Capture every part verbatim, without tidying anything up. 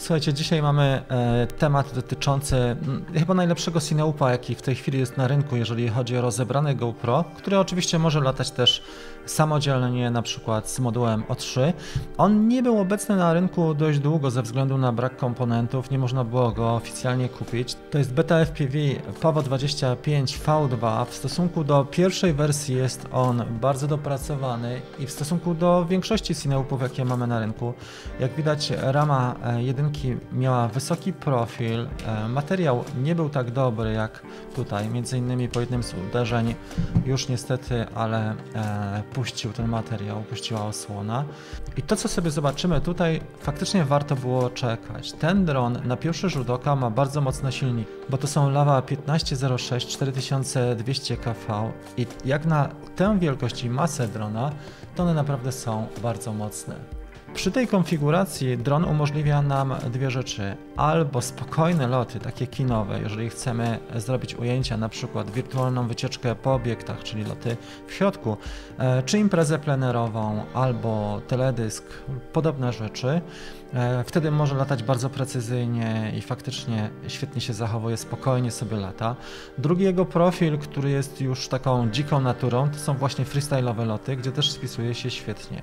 Słuchajcie, dzisiaj mamy e, temat dotyczący m, chyba najlepszego Cineupa, jaki w tej chwili jest na rynku, jeżeli chodzi o rozebrany GoPro, który oczywiście może latać też samodzielnie, na przykład z modułem O trzy. On nie był obecny na rynku dość długo ze względu na brak komponentów, nie można było go oficjalnie kupić. To jest beta F P V Pavo dwadzieścia pięć V dwa. W stosunku do pierwszej wersji jest on bardzo dopracowany i w stosunku do większości Cineupów, jakie mamy na rynku, jak widać, rama jedynki miała wysoki profil, materiał nie był tak dobry jak tutaj, między innymi po jednym z uderzeń już niestety, ale e, puścił ten materiał, puściła osłona. I to, co sobie zobaczymy tutaj, faktycznie warto było czekać. Ten dron na pierwszy rzut oka ma bardzo mocny silnik, bo to są Lawa piętnaście zero sześć cztery tysiące dwieście K V i jak na tę wielkość i masę drona, to one naprawdę są bardzo mocne. Przy tej konfiguracji dron umożliwia nam dwie rzeczy, albo spokojne loty, takie kinowe, jeżeli chcemy zrobić ujęcia, na przykład wirtualną wycieczkę po obiektach, czyli loty w środku, czy imprezę plenerową, albo teledysk, podobne rzeczy. Wtedy może latać bardzo precyzyjnie i faktycznie świetnie się zachowuje, spokojnie sobie lata. Drugi jego profil, który jest już taką dziką naturą, to są właśnie freestyle'owe loty, gdzie też spisuje się świetnie.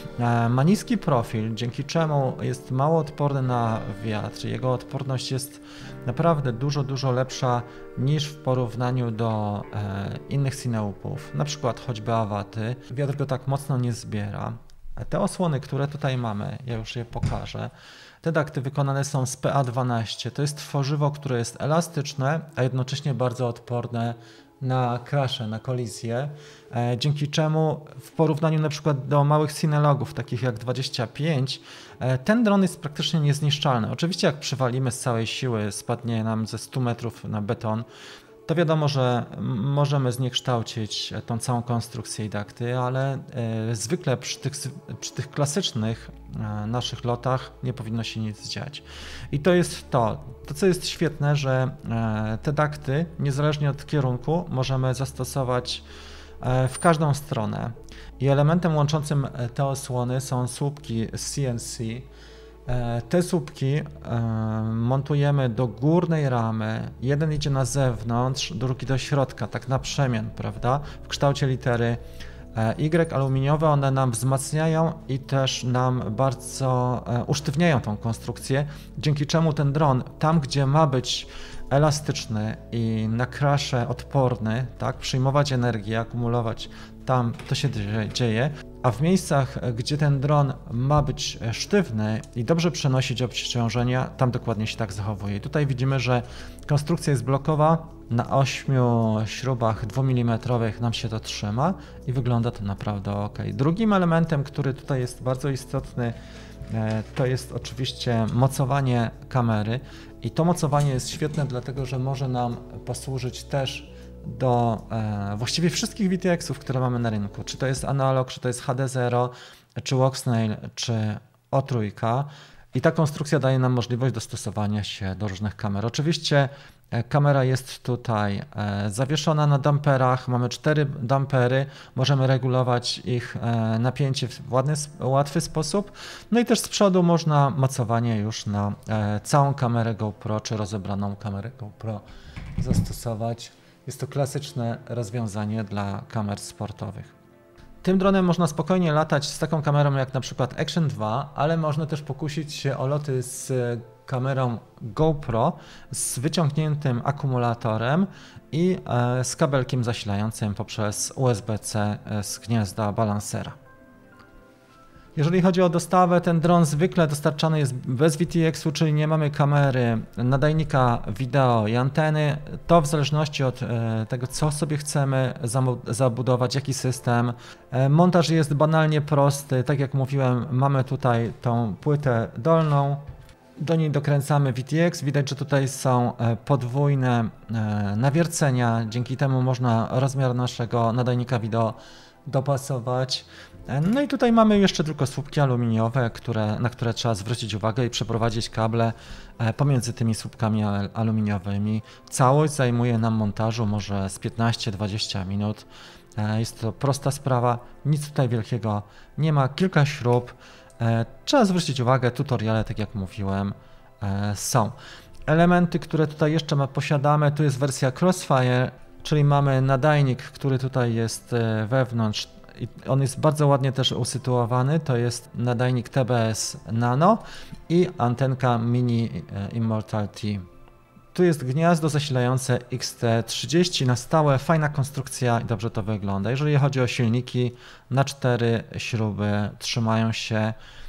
Ma niski profil, dzięki czemu jest mało odporny na wiatr. Jego odporność jest naprawdę dużo, dużo lepsza niż w porównaniu do e, innych Cineupów, na przykład choćby Awaty. Wiatr go tak mocno nie zbiera. Te osłony, które tutaj mamy, ja już je pokażę, te dakty wykonane są z P A dwanaście. To jest tworzywo, które jest elastyczne, a jednocześnie bardzo odporne na crashe, na kolizje, e, dzięki czemu w porównaniu na przykład do małych Cinelogów, takich jak dwadzieścia pięć, e, ten dron jest praktycznie niezniszczalny. Oczywiście jak przywalimy z całej siły, spadnie nam ze stu metrów na beton, to wiadomo, że możemy zniekształcić tą całą konstrukcję i dakty, ale e, zwykle przy tych, przy tych klasycznych e, naszych lotach nie powinno się nic dziać. I to jest to, to co jest świetne, że e, te dakty, niezależnie od kierunku, możemy zastosować e, w każdą stronę. I elementem łączącym te osłony są słupki C N C. Te słupki montujemy do górnej ramy, jeden idzie na zewnątrz, drugi do środka, tak na przemian, prawda, w kształcie litery Y aluminiowe, one nam wzmacniają i też nam bardzo usztywniają tą konstrukcję, dzięki czemu ten dron, tam gdzie ma być elastyczny i na crashe odporny, tak, przyjmować energię, akumulować, tam to się dzieje, a w miejscach, gdzie ten dron ma być sztywny i dobrze przenosić obciążenia, tam dokładnie się tak zachowuje. I tutaj widzimy, że konstrukcja jest blokowa, na ośmiu śrubach dwumilimetrowych nam się to trzyma i wygląda to naprawdę ok. Drugim elementem, który tutaj jest bardzo istotny, to jest oczywiście mocowanie kamery i to mocowanie jest świetne, dlatego że może nam posłużyć też do e, właściwie wszystkich V T X-ów, które mamy na rynku, czy to jest analog, czy to jest H D zero, czy Walksnail, czy O trzy. I ta konstrukcja daje nam możliwość dostosowania się do różnych kamer. Oczywiście e, kamera jest tutaj e, zawieszona na damperach, mamy cztery dampery, możemy regulować ich e, napięcie w ładny, łatwy sposób. No i też z przodu można mocowanie już na e, całą kamerę GoPro, czy rozebraną kamerę GoPro zastosować. Jest to klasyczne rozwiązanie dla kamer sportowych. Tym dronem można spokojnie latać z taką kamerą jak na przykład Action dwa, ale można też pokusić się o loty z kamerą GoPro z wyciągniętym akumulatorem i z kabelkiem zasilającym poprzez U S B C z gniazda balansera. Jeżeli chodzi o dostawę, ten dron zwykle dostarczany jest bez V T X-u, czyli nie mamy kamery, nadajnika wideo i anteny. To w zależności od tego, co sobie chcemy zabudować, jaki system. Montaż jest banalnie prosty. Tak jak mówiłem, mamy tutaj tą płytę dolną. Do niej dokręcamy V T X. Widać, że tutaj są podwójne nawiercenia. Dzięki temu można rozmiar naszego nadajnika wideo dopasować. No i tutaj mamy jeszcze tylko słupki aluminiowe, które, na które trzeba zwrócić uwagę i przeprowadzić kable pomiędzy tymi słupkami aluminiowymi. Całość zajmuje nam montażu może z piętnaście do dwudziestu minut. Jest to prosta sprawa, nic tutaj wielkiego nie ma, kilka śrub. Trzeba zwrócić uwagę, tutoriale, tak jak mówiłem, są. Elementy, które tutaj jeszcze posiadamy, tu jest wersja Crossfire, czyli mamy nadajnik, który tutaj jest wewnątrz. I on jest bardzo ładnie też usytuowany, to jest nadajnik T B S Nano i antenka Mini Immortal T. Tu jest gniazdo zasilające X T trzydzieści na stałe, fajna konstrukcja i dobrze to wygląda. Jeżeli chodzi o silniki, na cztery śruby trzymają się.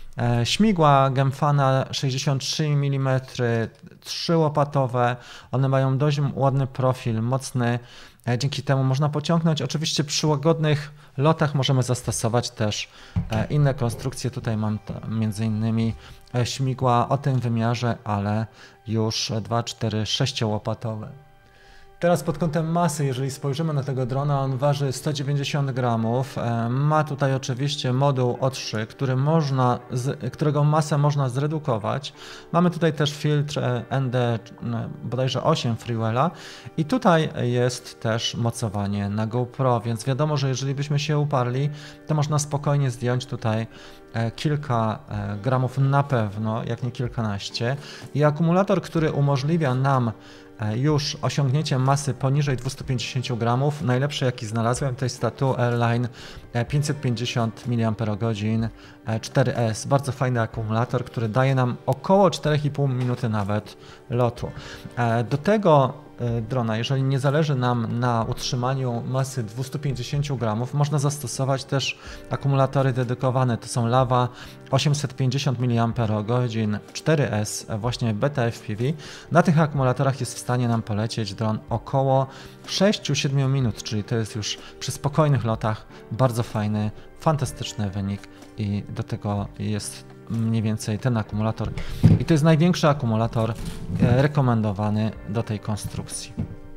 Śmigła Gemfana sześćdziesiąt trzy milimetry, trzyłopatowe, one mają dość ładny profil, mocny, dzięki temu można pociągnąć. Oczywiście przy łagodnych lotach możemy zastosować też inne konstrukcje, tutaj mam między innymi śmigła o tym wymiarze, ale już dwa, cztery, sześciołopatowe. Teraz pod kątem masy, jeżeli spojrzymy na tego drona, on waży sto dziewięćdziesiąt gramów, ma tutaj oczywiście moduł O trzy, który można, którego masę można zredukować. Mamy tutaj też filtr N D bodajże osiem Freewella i tutaj jest też mocowanie na GoPro, więc wiadomo, że jeżeli byśmy się uparli, to można spokojnie zdjąć tutaj kilka gramów na pewno, jak nie kilkanaście. I akumulator, który umożliwia nam już osiągnięcie masy poniżej dwieście pięćdziesiąt gramów, najlepszy jaki znalazłem, to jest Tattoo Airline pięćset pięćdziesiąt miliampergodzin cztery S. Bardzo fajny akumulator, który daje nam około cztery i pół minuty nawet lotu. Do tego drona, jeżeli nie zależy nam na utrzymaniu masy dwieście pięćdziesiąt gramów, można zastosować też akumulatory dedykowane. To są Lava osiemset pięćdziesiąt miliampergodzin cztery S, właśnie Beta F P V. Na tych akumulatorach jest w stanie nam polecieć dron około sześć do siedmiu minut, czyli to jest już przy spokojnych lotach bardzo fajny, fantastyczny wynik i do tego jest mniej więcej ten akumulator. I to jest największy akumulator rekomendowany do tej konstrukcji.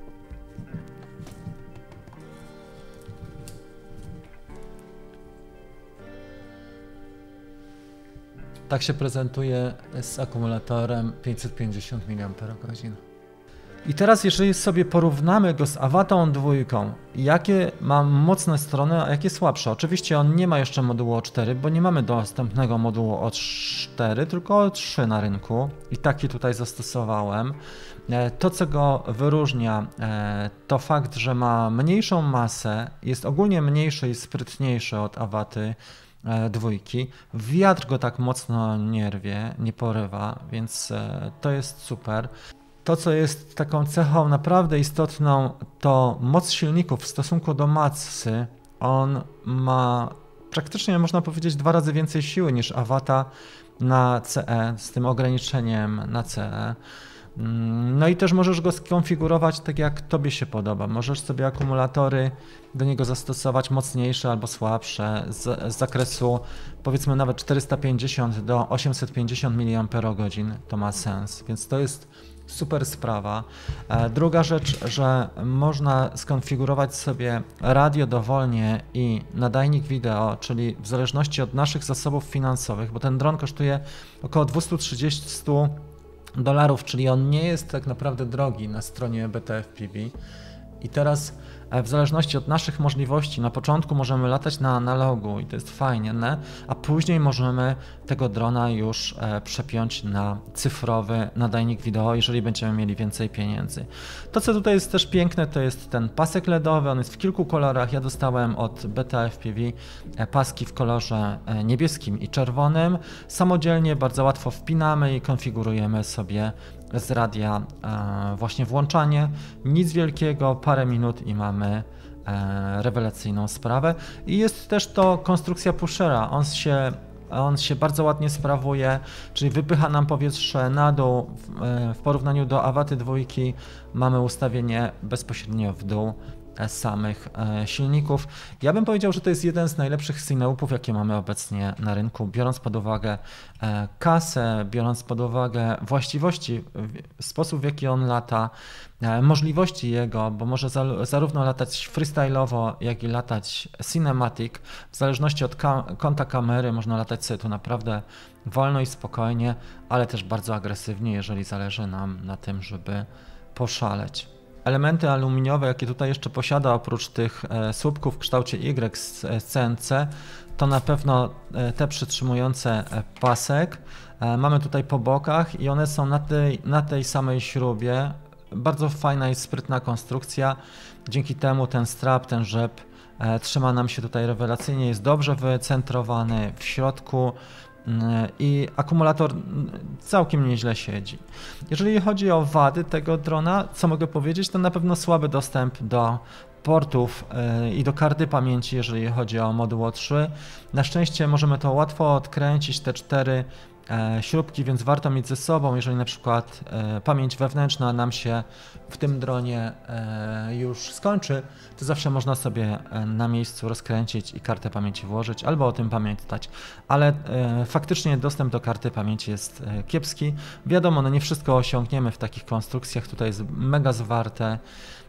Tak się prezentuje z akumulatorem pięćset pięćdziesiąt miliampergodzin. I teraz jeżeli sobie porównamy go z Avatą dwójką, jakie ma mocne strony, a jakie słabsze. Oczywiście on nie ma jeszcze modułu O cztery, bo nie mamy dostępnego modułu O cztery, tylko O trzy na rynku i taki tutaj zastosowałem. To, co go wyróżnia, to fakt, że ma mniejszą masę, jest ogólnie mniejszy i sprytniejszy od Avaty dwójki. Wiatr go tak mocno nie rwie, nie porywa, więc to jest super. To, co jest taką cechą naprawdę istotną, to moc silników w stosunku do masy. On ma praktycznie, można powiedzieć, dwa razy więcej siły niż Avata na C E, z tym ograniczeniem na C E. No i też możesz go skonfigurować tak, jak tobie się podoba. Możesz sobie akumulatory do niego zastosować mocniejsze albo słabsze z, z zakresu powiedzmy nawet czterysta pięćdziesiąt do osiemset pięćdziesiąt miliampergodzin. To ma sens, więc to jest super sprawa. Druga rzecz, że można skonfigurować sobie radio dowolnie i nadajnik wideo, czyli w zależności od naszych zasobów finansowych, bo ten dron kosztuje około dwieście trzydzieści dolarów, czyli on nie jest tak naprawdę drogi na stronie Beta F P V. I teraz w zależności od naszych możliwości, na początku możemy latać na analogu i to jest fajnie, nie? A później możemy tego drona już przepiąć na cyfrowy nadajnik wideo, jeżeli będziemy mieli więcej pieniędzy. To, co tutaj jest też piękne, to jest ten pasek ledowy, on jest w kilku kolorach. Ja dostałem od Beta F P V paski w kolorze niebieskim i czerwonym. Samodzielnie bardzo łatwo wpinamy i konfigurujemy sobie z radia e, właśnie włączanie, nic wielkiego, parę minut i mamy e, rewelacyjną sprawę. I jest też to konstrukcja pushera, on się, on się bardzo ładnie sprawuje, czyli wypycha nam powietrze na dół, w, e, w porównaniu do Avaty dwójki mamy ustawienie bezpośrednio w dół samych e, silników. Ja bym powiedział, że to jest jeden z najlepszych Cineupów, jakie mamy obecnie na rynku, biorąc pod uwagę e, kasę, biorąc pod uwagę właściwości, w, sposób w jaki on lata, e, możliwości jego, bo może za, zarówno latać freestyle'owo, jak i latać cinematic. W zależności od ka kąta kamery można latać sobie tu naprawdę wolno i spokojnie, ale też bardzo agresywnie, jeżeli zależy nam na tym, żeby poszaleć. elementy aluminiowe, jakie tutaj jeszcze posiada, oprócz tych słupków w kształcie Y z C N C, to na pewno te przytrzymujące pasek. Mamy tutaj po bokach i one są na tej, na tej samej śrubie. Bardzo fajna i sprytna konstrukcja. Dzięki temu ten strap, ten rzep trzyma nam się tutaj rewelacyjnie, jest dobrze wycentrowany w środku i akumulator całkiem nieźle siedzi. Jeżeli chodzi o wady tego drona, co mogę powiedzieć, to na pewno słaby dostęp do portów i do karty pamięci, jeżeli chodzi o moduł O trzy. Na szczęście możemy to łatwo odkręcić, te cztery śrubki, więc warto mieć ze sobą, jeżeli na przykład pamięć wewnętrzna nam się w tym dronie już skończy, to zawsze można sobie na miejscu rozkręcić i kartę pamięci włożyć, albo o tym pamiętać, ale faktycznie dostęp do karty pamięci jest kiepski. Wiadomo, no nie wszystko osiągniemy w takich konstrukcjach, tutaj jest mega zwarte,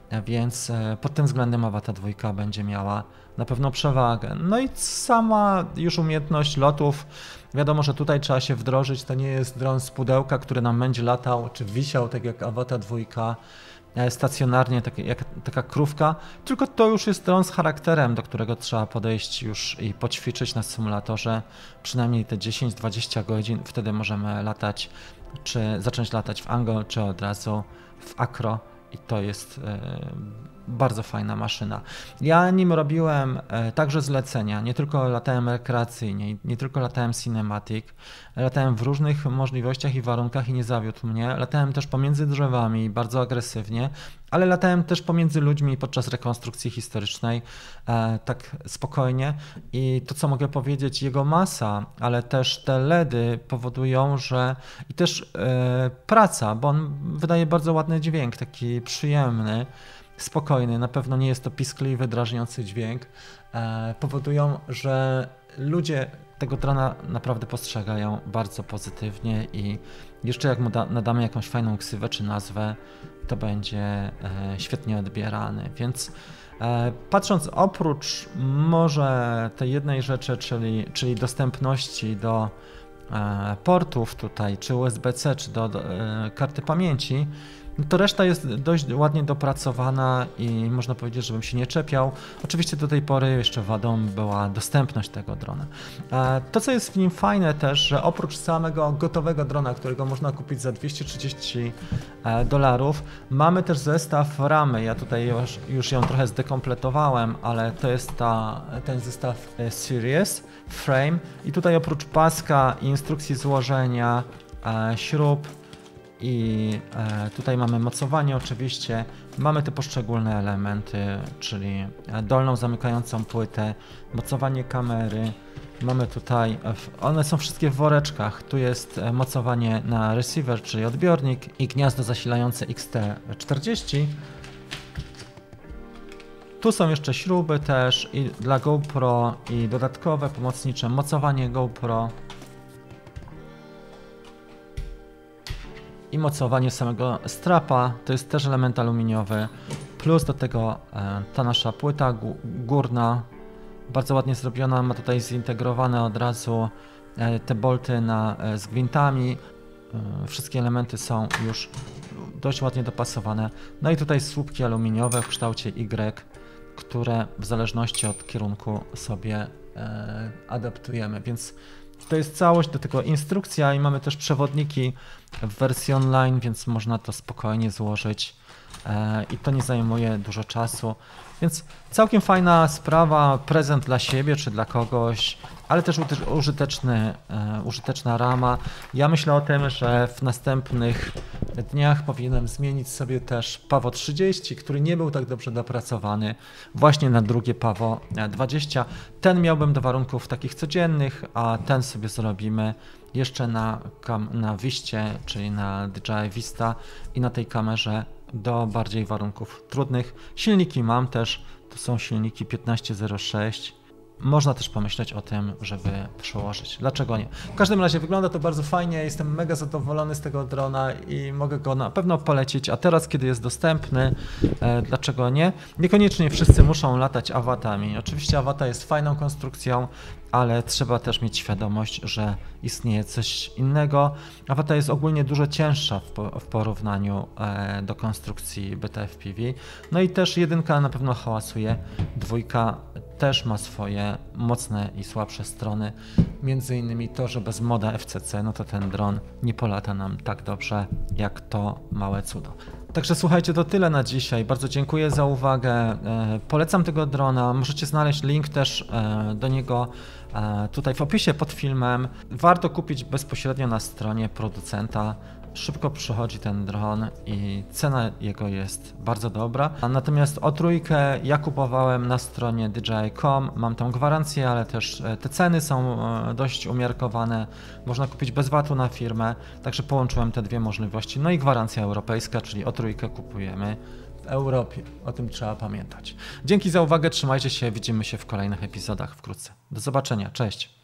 więc pod tym względem Avata dwa będzie miała na pewno przewagę. No i sama już umiejętność lotów, wiadomo, że tutaj trzeba się wdrożyć, to nie jest dron z pudełka, który nam będzie latał czy wisiał, tak jak Avata dwa, stacjonarnie, tak jak taka krówka, tylko to już jest dron z charakterem, do którego trzeba podejść już i poćwiczyć na symulatorze przynajmniej te dziesięć dwadzieścia godzin, wtedy możemy latać, czy zacząć latać w Ango, czy od razu w Acro. I to jest e, bardzo fajna maszyna. Ja nim robiłem e, także zlecenia, nie tylko latałem rekreacyjnie, nie tylko latałem cinematic, latałem w różnych możliwościach i warunkach i nie zawiódł mnie. Latałem też pomiędzy drzewami, bardzo agresywnie, ale latałem też pomiędzy ludźmi podczas rekonstrukcji historycznej, e, tak spokojnie. I to, co mogę powiedzieć, jego masa, ale też te LEDy powodują, że i też e, praca, bo on wydaje bardzo ładny dźwięk, taki przyjemny, spokojny, na pewno nie jest to piskliwy, drażniący dźwięk, e, powodują, że ludzie tego drona naprawdę postrzegają bardzo pozytywnie i jeszcze jak mu da, nadamy jakąś fajną ksywę czy nazwę, to będzie e, świetnie odbierany, więc e, patrząc oprócz może tej jednej rzeczy, czyli, czyli dostępności do e, portów tutaj, czy U S B C, czy do, do e, karty pamięci, to reszta jest dość ładnie dopracowana i można powiedzieć, żebym się nie czepiał. Oczywiście do tej pory jeszcze wadą była dostępność tego drona. To, co jest w nim fajne też, że oprócz samego gotowego drona, którego można kupić za dwieście trzydzieści dolarów, mamy też zestaw ramy. Ja tutaj już, już ją trochę zdekompletowałem, ale to jest ta, ten zestaw Series Frame i tutaj oprócz paska i instrukcji złożenia, śrub, i e, tutaj mamy mocowanie oczywiście, mamy te poszczególne elementy, czyli dolną zamykającą płytę, mocowanie kamery, mamy tutaj, one są wszystkie w woreczkach, tu jest mocowanie na receiver, czyli odbiornik i gniazdo zasilające X T czterdzieści. Tu są jeszcze śruby też i dla GoPro i dodatkowe pomocnicze mocowanie GoPro. I mocowanie samego strapa, to jest też element aluminiowy, plus do tego e, ta nasza płyta górna, bardzo ładnie zrobiona, ma tutaj zintegrowane od razu e, te bolty na, e, z gwintami, e, wszystkie elementy są już dość ładnie dopasowane, no i tutaj słupki aluminiowe w kształcie Y, które w zależności od kierunku sobie e, adaptujemy, więc to jest całość, do tego instrukcja i mamy też przewodniki w wersji online, więc można to spokojnie złożyć e, i to nie zajmuje dużo czasu, więc całkiem fajna sprawa, prezent dla siebie czy dla kogoś, ale też użyteczny, e, użyteczna rama. Ja myślę o tym, że w następnych dniach powinienem zmienić sobie też Pavo trzydzieści, który nie był tak dobrze dopracowany, właśnie na drugie Pavo dwadzieścia. Ten miałbym do warunków takich codziennych, a ten sobie zrobimy jeszcze na, na Viście, czyli na D J I Vista i na tej kamerze do bardziej warunków trudnych. Silniki mam też, to są silniki piętnaście zero sześć. można też pomyśleć o tym, żeby przełożyć. Dlaczego nie? W każdym razie wygląda to bardzo fajnie, jestem mega zadowolony z tego drona i mogę go na pewno polecić, a teraz, kiedy jest dostępny, e, dlaczego nie? Niekoniecznie wszyscy muszą latać awatami. Oczywiście awata jest fajną konstrukcją, ale trzeba też mieć świadomość, że istnieje coś innego. Awata jest ogólnie dużo cięższa w, po, w porównaniu e, do konstrukcji B T F P V. No i też jedynka na pewno hałasuje, dwójka też ma swoje mocne i słabsze strony. Między innymi to, że bez moda F C C, no to ten dron nie polata nam tak dobrze jak to małe cudo. Także słuchajcie, to tyle na dzisiaj. Bardzo dziękuję za uwagę. E, polecam tego drona. Możecie znaleźć link też e, do niego e, tutaj w opisie pod filmem. Warto kupić bezpośrednio na stronie producenta. Szybko przychodzi ten dron i cena jego jest bardzo dobra. Natomiast O trójkę ja kupowałem na stronie D J I kropka com, mam tam gwarancję, ale też te ceny są dość umiarkowane. Można kupić bez vatu na firmę, także połączyłem te dwie możliwości. No i gwarancja europejska, czyli O trójkę kupujemy w Europie. O tym trzeba pamiętać. Dzięki za uwagę, trzymajcie się, widzimy się w kolejnych epizodach wkrótce. Do zobaczenia, cześć!